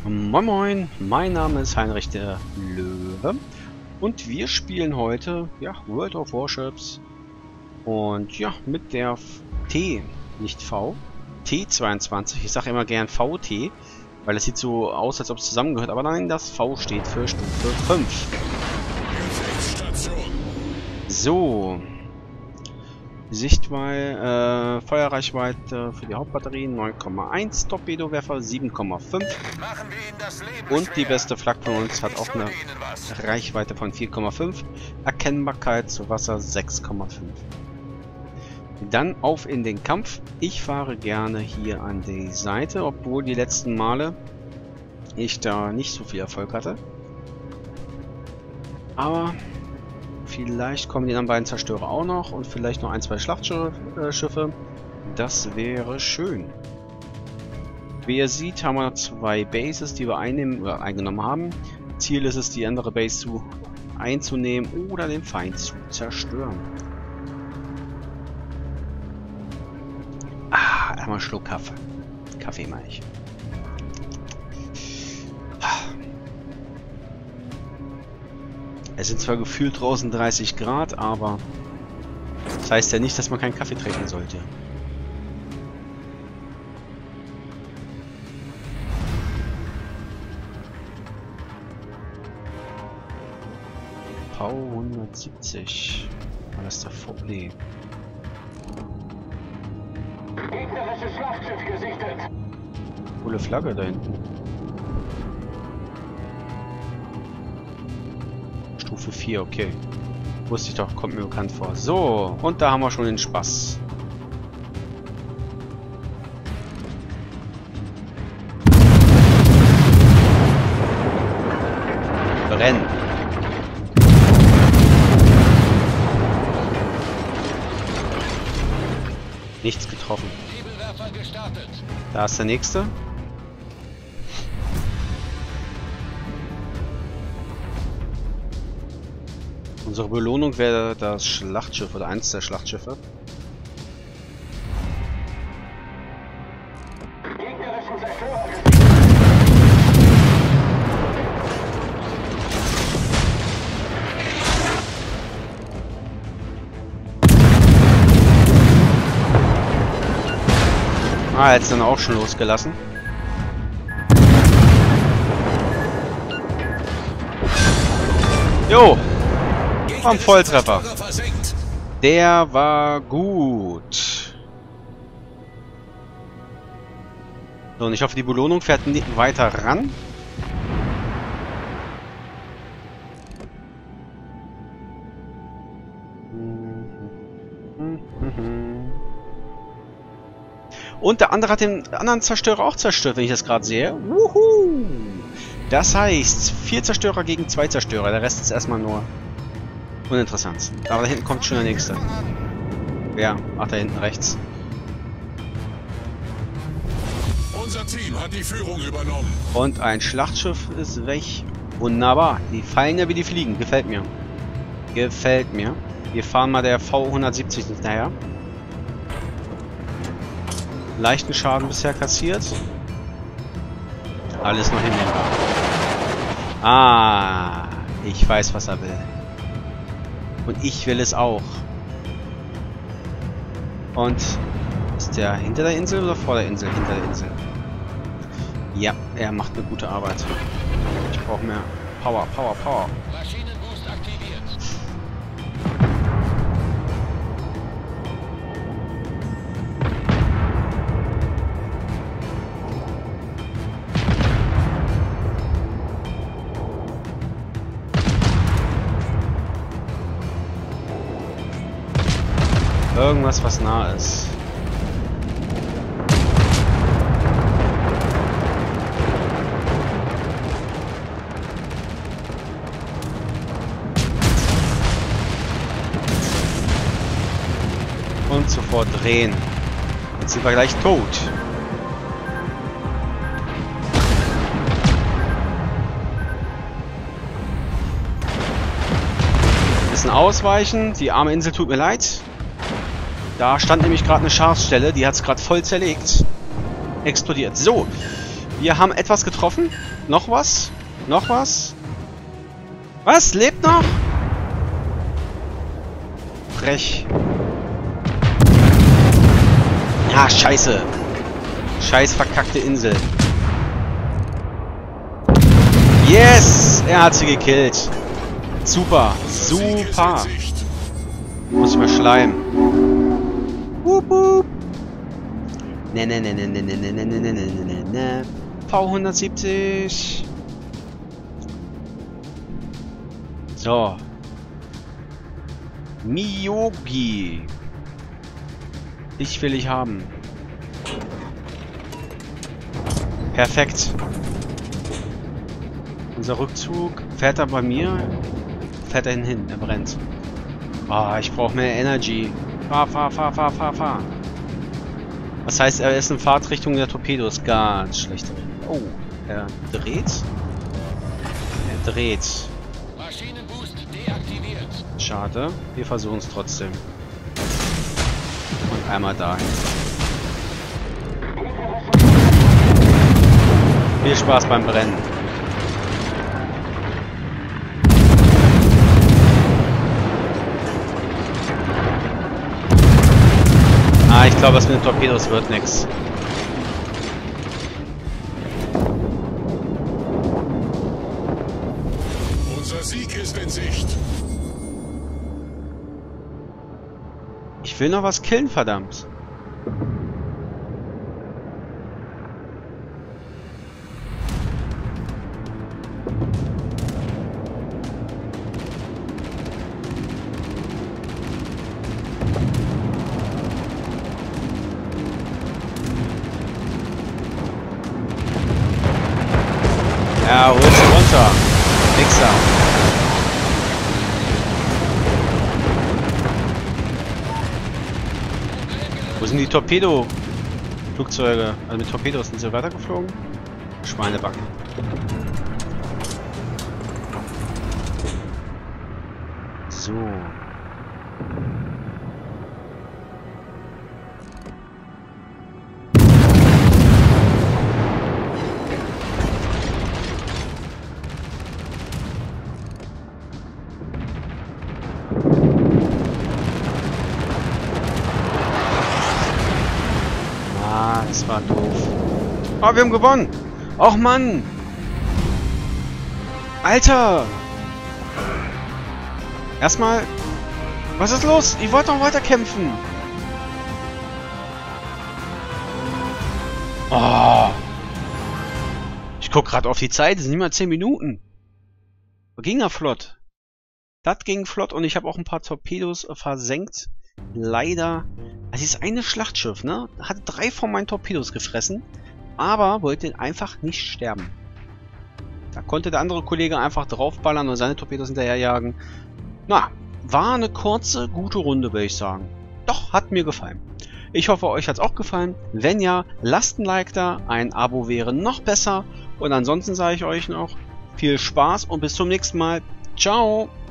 Moin Moin, mein Name ist Heinrich der Löwe und wir spielen heute World of Warships und mit der nicht V, T22. Ich sage immer gern VT, weil es sieht so aus, als ob es zusammengehört, aber nein, das V steht für Stufe 5. So, Sichtweite, Feuerreichweite für die Hauptbatterien 9,1, Torpedowerfer 7,5 und die beste Flak von uns hat auch eine Reichweite von 4,5, Erkennbarkeit zu Wasser 6,5. Dann auf in den Kampf. Ich fahre gerne hier an die Seite, obwohl die letzten Male ich da nicht so viel Erfolg hatte. Aber vielleicht kommen die anderen beiden Zerstörer auch noch und vielleicht noch ein, zwei Schlachtschiffe. Das wäre schön. Wie ihr seht, haben wir noch zwei Bases, die wir eingenommen haben. Ziel ist es, die andere Base einzunehmen oder den Feind zu zerstören. Einmal einen Schluck Kaffee. Kaffee meine ich. Es sind zwar gefühlt draußen 30 Grad, aber das heißt ja nicht, dass man keinen Kaffee trinken sollte. V170. War das davor? Nee. Gegnerisches Schlachtschiff gesichtet. Coole Flagge da hinten. Stufe 4, okay. Wusste ich doch, kommt mir bekannt vor. So, und da haben wir schon den Spaß. Brennen. Nichts getroffen. Da ist der nächste. Unsere Belohnung wäre das Schlachtschiff oder eins der Schlachtschiffe. Jetzt dann auch schon losgelassen. Jo! Am Volltreffer. Der war gut. So, und ich hoffe, die Belohnung fährt weiter ran. Und der andere hat den anderen Zerstörer auch zerstört, wenn ich das gerade sehe. Wuhu! Das heißt, 4 Zerstörer gegen 2 Zerstörer. Der Rest ist erstmal nur uninteressant. Aber da hinten kommt schon der nächste. Ja, ach, da hinten rechts. Unser Team hat die Führung übernommen. Und ein Schlachtschiff ist weg. Wunderbar. Die fallen ja wie die fliegen. Gefällt mir. Gefällt mir. Wir fahren mal der V170 hinterher. Leichten Schaden bisher kassiert. Alles noch hinnehmbar. Ah, ich weiß, was er will. Und ich will es auch. Und ist der hinter der Insel oder vor der Insel? Hinter der Insel. Ja, er macht eine gute Arbeit. Ich brauche mehr Power, Power, Power. Maschinenboost aktiviert. Irgendwas, was nah ist. Und sofort drehen. Jetzt sind wir gleich tot. Ein bisschen ausweichen. Die arme Insel tut mir leid. Da stand nämlich gerade eine Scharfstelle, die hat es gerade voll zerlegt. Explodiert. So, Wir haben etwas getroffen. Noch was? Noch was? Was? Lebt noch? Frech. Ja, scheiße. Scheiß verkackte Insel. Yes! Er hat sie gekillt. Super. Super. Muss ich mal schleimen. Wup, wup. Ne, ne, ne, ne, ne, ne, ne, ne, ne, ne, ne, ne. V170. So. Miyogi. Dich will ich haben. Perfekt. Unser Rückzug. Fährt er bei mir? Fährt er hin? Er brennt. Ah, ich brauche mehr Energy. Fahr, fahr, fahr, fahr, fahr, fahr. Das heißt, er ist in Fahrtrichtung der Torpedos. Ganz schlecht. Oh, er dreht. Er dreht. Maschinenboost deaktiviert. Schade. Wir versuchen es trotzdem. Und einmal dahin. Viel Spaß beim Brennen. Ah, ich glaube, das mit den Torpedos wird nix. Unser Sieg ist in Sicht. Ich will noch was killen, verdammt. Ja, hol sie runter. Wichser. Wo sind die Torpedo-Flugzeuge? Also mit Torpedos sind sie weitergeflogen? Schweinebacken. So. Das war doof. Oh, wir haben gewonnen! Och, Mann! Alter! Erstmal... Was ist los? Ich wollte noch weiter kämpfen! Oh! Ich guck gerade auf die Zeit, es sind nicht mal 10 Minuten. Ging ja flott. Das ging flott und ich habe auch ein paar Torpedos versenkt. Leider... Also dieses eine Schlachtschiff, ne? Hat 3 von meinen Torpedos gefressen, aber wollte einfach nicht sterben. Da konnte der andere Kollege einfach draufballern und seine Torpedos hinterherjagen. Na, war eine kurze, gute Runde, würde ich sagen. Doch, hat mir gefallen. Ich hoffe, euch hat es auch gefallen. Wenn ja, lasst ein Like da, ein Abo wäre noch besser. Und ansonsten sage ich euch noch viel Spaß und bis zum nächsten Mal. Ciao!